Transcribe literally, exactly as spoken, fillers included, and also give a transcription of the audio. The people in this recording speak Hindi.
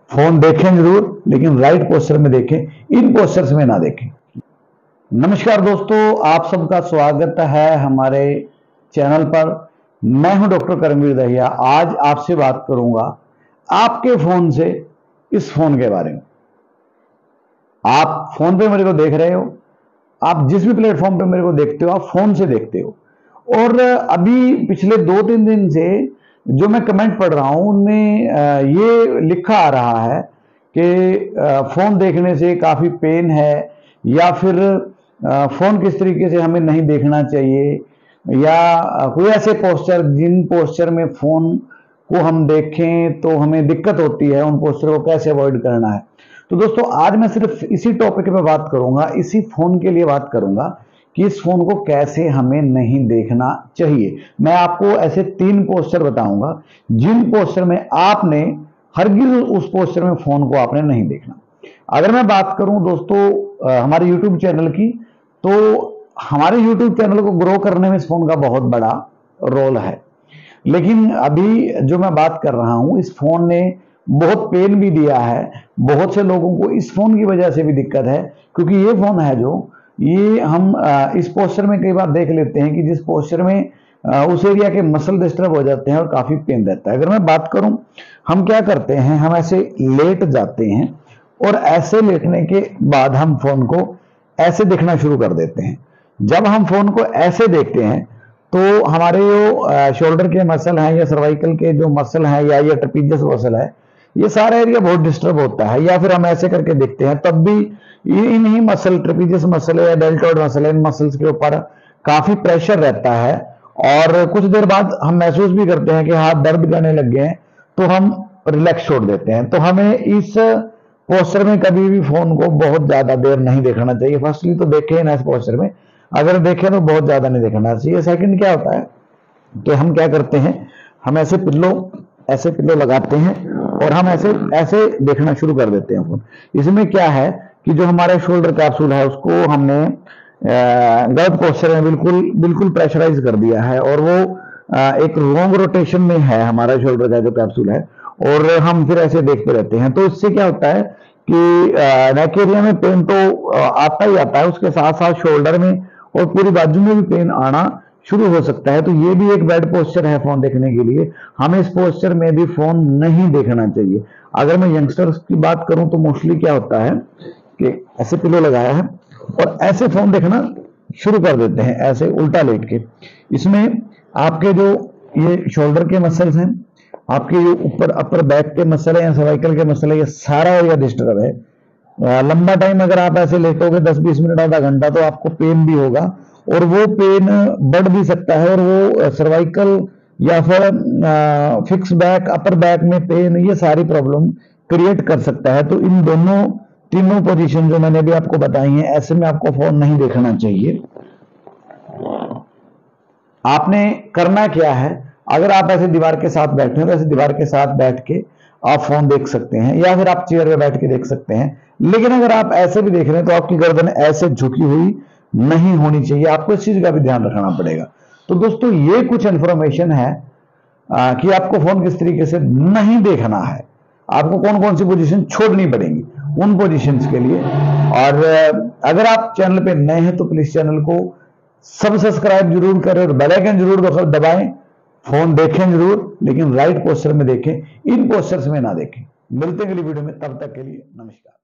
फोन देखें जरूर, लेकिन राइट पोस्चर में देखें, इन पोस्चर्स में ना देखें। नमस्कार दोस्तों, आप सबका स्वागत है हमारे चैनल पर। मैं हूं डॉक्टर करमवीर दहिया। आज आपसे बात करूंगा आपके फोन से इस फोन के बारे में। आप फोन पे मेरे को देख रहे हो, आप जिस भी प्लेटफॉर्म पे मेरे को देखते हो, आप फोन से देखते हो। और अभी पिछले दो तीन दिन से जो मैं कमेंट पढ़ रहा हूं उनमें ये लिखा आ रहा है कि फोन देखने से काफी पेन है, या फिर फोन किस तरीके से हमें नहीं देखना चाहिए, या कोई ऐसे पोस्चर जिन पोस्चर में फोन को हम देखें तो हमें दिक्कत होती है, उन पोस्चर को कैसे अवॉइड करना है। तो दोस्तों आज मैं सिर्फ इसी टॉपिक पे बात करूंगा, इसी फोन के लिए बात करूंगा कि इस फोन को कैसे हमें नहीं देखना चाहिए। मैं आपको ऐसे तीन पोस्चर बताऊंगा जिन पोस्चर में आपने हरगिज उस पोस्चर में फोन को आपने नहीं देखना। अगर मैं बात करूं दोस्तों हमारे यूट्यूब चैनल की, तो हमारे यूट्यूब चैनल को ग्रो करने में इस फोन का बहुत बड़ा रोल है। लेकिन अभी जो मैं बात कर रहा हूं, इस फोन ने बहुत पेन भी दिया है। बहुत से लोगों को इस फोन की वजह से भी दिक्कत है, क्योंकि ये फोन है जो ये हम इस पोस्चर में कई बार देख लेते हैं कि जिस पोस्चर में उस एरिया के मसल डिस्टर्ब हो जाते हैं और काफी पेन रहता है। अगर मैं बात करूं, हम क्या करते हैं, हम ऐसे लेट जाते हैं और ऐसे लेटने के बाद हम फोन को ऐसे देखना शुरू कर देते हैं। जब हम फोन को ऐसे देखते हैं तो हमारे जो शोल्डर के मसल हैं, या सर्वाइकल के जो मसल हैं, या ये ट्रेपीजियस मसल है, ये सारा एरिया बहुत डिस्टर्ब होता है। या फिर हम ऐसे करके देखते हैं, तब भी इन्हीं मसल, ट्रेपीजियस मसल या डेल्टॉइड मसल, इन मसल्स के ऊपर काफी प्रेशर रहता है। और कुछ देर बाद हम महसूस भी करते हैं कि हाथ दर्द करने लग गए हैं, तो हम रिलैक्स छोड़ देते हैं। तो हमें इस पोस्चर में कभी भी फोन को बहुत ज्यादा देर नहीं देखना चाहिए। फर्स्टली तो देखें ना, इस पोस्चर में अगर देखें तो बहुत ज्यादा नहीं देखना चाहिए। सेकंड क्या होता है कि हम क्या करते हैं, हम ऐसे पिल्लो ऐसे पिल्लो लगाते हैं और हम ऐसे ऐसे देखना शुरू कर देते हैं फोन। इसमें क्या है कि जो हमारा शोल्डर कैप्सूल है उसको हमने गलत पोस्चर में बिल्कुल बिल्कुल प्रेशराइज कर दिया है, और वो एक लॉन्ग रोटेशन में है हमारा शोल्डर का जो कैप्सूल है, और हम फिर ऐसे देखते रहते हैं। तो इससे क्या होता है कि नेक एरिया में पेन तो आता ही आता है, उसके साथ साथ शोल्डर में और पूरी बाजू में भी पेन आना शुरू हो सकता है। तो ये भी एक बैड पोस्चर है फोन देखने के लिए। हमें इस पोस्चर में भी फोन नहीं देखना चाहिए। अगर मैं यंगस्टर्स की बात करूं तो मोस्टली क्या होता है कि ऐसे पिलो लगाया है और ऐसे फोन देखना शुरू कर देते हैं, ऐसे उल्टा लेट के। इसमें आपके जो ये शोल्डर के मसल्स हैं, आपके जो ऊपर अपर बैक के मसल है या सर्वाइकल के मसल है, ये सारा एरिया डिस्टर्ब है। लंबा टाइम अगर आप ऐसे लेटोगे दस बीस मिनट आधा घंटा, तो आपको पेन भी होगा, और वो पेन बढ़ भी सकता है, और वो सर्वाइकल या फिर फिक्स बैक, अपर बैक में पेन, ये सारी प्रॉब्लम क्रिएट कर सकता है। तो इन दोनों तीनों पोजीशन जो मैंने भी आपको बताई हैं, ऐसे में आपको फोन नहीं देखना चाहिए। आपने करना क्या है, अगर आप ऐसे दीवार के साथ बैठे हैं तो ऐसे दीवार के साथ बैठ के आप फोन देख सकते हैं, या फिर आप चेयर पे बैठ के देख सकते हैं। लेकिन अगर आप ऐसे भी देख रहे हैं तो आपकी गर्दन ऐसे झुकी हुई नहीं होनी चाहिए। आपको इस चीज का भी ध्यान रखना पड़ेगा। तो दोस्तों ये कुछ इंफॉर्मेशन है आ, कि आपको फोन किस तरीके से नहीं देखना है, आपको कौन कौन सी पोजीशन छोड़नी पड़ेगी उन पोजीशंस के लिए। और अगर आप चैनल पे नए हैं तो प्लीज चैनल को सब सब्सक्राइब जरूर करें और बेल आइकन जरूर दबाएं। फोन देखें जरूर, लेकिन राइट पोस्चर में देखें, इन पोस्चर्स में ना देखें। मिलते हैं अगली वीडियो में, तब तक के लिए नमस्कार।